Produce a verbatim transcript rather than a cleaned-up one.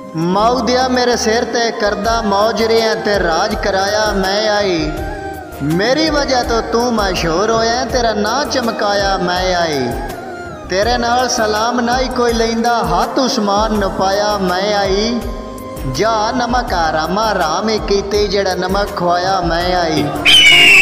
मऊदिया मेरे सिर ते करदा मौज रिया ते राज कराया मैं आई। मेरी वजह तो तू मशहूर होया तेरा ना चमकाया मैं आई। तेरे नाल सलाम नाई कोई लेंदा हाथ उस्मान नपाया मैं आई। जा नमक आरामा राम ही कीती जेड़ा नमक खुआया मैं आई।